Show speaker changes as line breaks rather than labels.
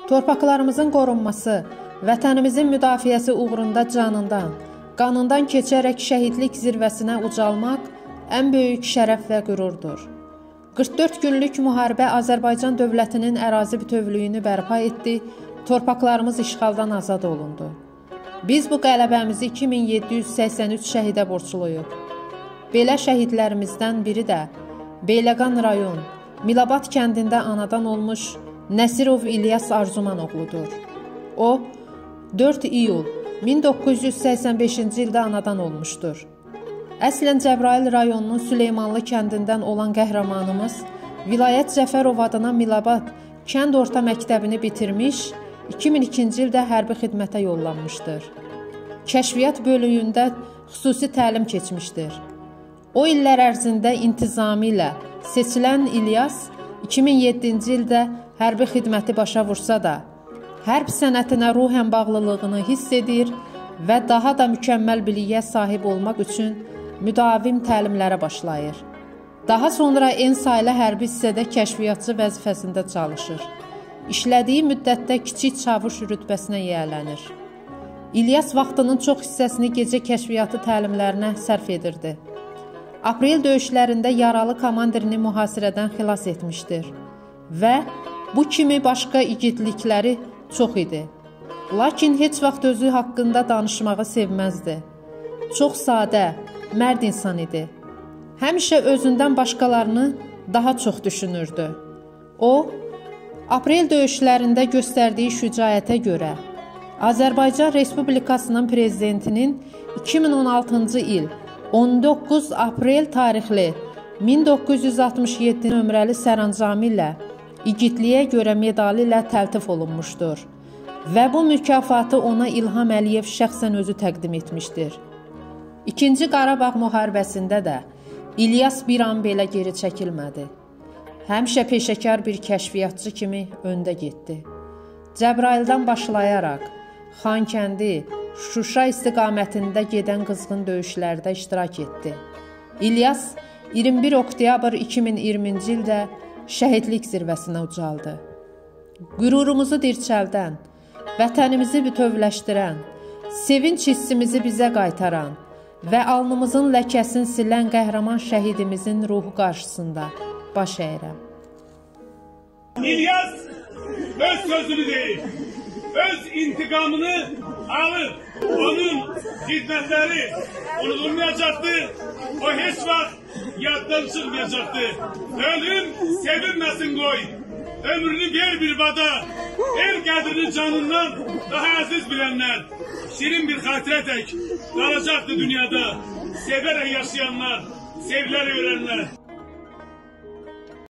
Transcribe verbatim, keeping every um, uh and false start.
Torpaqlarımızın qorunması, vətənimizin müdafiəsi uğrunda canından, qanından keçərək şəhidlik zirvəsinə ucalmaq ən böyük şərəf və qürurdur. qırx dörd günlük müharibə Azərbaycan dövlətinin ərazi bütövlüyünü bərpa etdi, torpaqlarımız işğaldan azad olundu. Biz bu qələbəmizi iki min yeddi yüz səksən üç şəhidə borçluyuq. Belə şəhidlərimizdən biri də Beyləqan rayon, Milabad kəndində anadan olmuş Nəsirov İlyas Arzuman oğludur. O, dörd iyul min doqquz yüz səksən beşinci ildə anadan olmuşdur. Əslən Cəbrayıl rayonunun Süleymanlı kəndindən olan qəhrəmanımız, Vilayət Cəfərov adına Milabad kənd orta məktəbini bitirmiş, iki min ikinci ildə hərbi xidmətə yollanmışdır. Kəşfiyyat bölüyündə xüsusi təlim keçmişdir. O illər ərzində intizami ilə seçilən İlyas, iki min yeddinci ildə hərbi xidməti başa vursa da, hərb sənətinə ruhən bağlılığını hiss edir və daha da mükəmməl biliyə sahib olmaq üçün müdavim təlimlərə başlayır. Daha sonra en saylı hərbi hissədə kəşfiyyatçı vəzifəsində çalışır. İşlədiyi müddətdə kiçik çavuş rütbəsinə yiyələnir. İlyas vaxtının çox hissəsini gecə kəşfiyyatı təlimlərinə sərf edirdi. Aprel döyüşlərində yaralı komandirini mühasirədən xilas etmişdir və bu kimi başqa igidlikləri çox idi. Lakin heç vaxt özü haqqında danışmağı sevməzdi. Çox sadə, mərd insan idi. Həmişə özündən başqalarını daha çox düşünürdü. O, Aprel döyüşlərində göstərdiyi şücaətə görə Azərbaycan Respublikasının prezidentinin iki min on altıncı il on doqquz aprel tarixli min doqquz yüz altmış yeddi nömrəli sərəncamı ilə igidliyə görə medalı ilə təltif olunmuşdur və bu mükafatı ona İlham Əliyev şəxsən özü təqdim etmişdir. İkinci Qarabağ müharibəsində də İlyas bir an belə geri çəkilmədi. Həmişə peşəkar bir kəşfiyyatçı kimi öndə getdi. Cəbrayıldan başlayaraq Xankəndi, Şuşa istiqamətində gedən qızğın döyüşlərdə iştirak etdi. İlyas iyirmi bir oktyabr iki min iyirminci ildə şəhidlik zirvəsinə ucaldı. Qürurumuzu dirçəldən, vətənimizi bütövləşdirən, sevinç hissimizi bizə qaytaran və alnımızın ləkəsini silən qəhrəman şəhidimizin ruhu qarşısında baş əyirəm.
İlyas öz sözünü deyir, öz intikamını alır. Onun hizmetleri unutulmayacaktı. O hiç vaxt yaddan çıkmayacaktı. Ölüm sevinmesin koy. Ömrünü ver bir vada. El kadrini canından daha aziz bilenler. Şirin bir hatire tek kalacaktı dünyada. Severek yaşayanlar, sevilerek ölenler.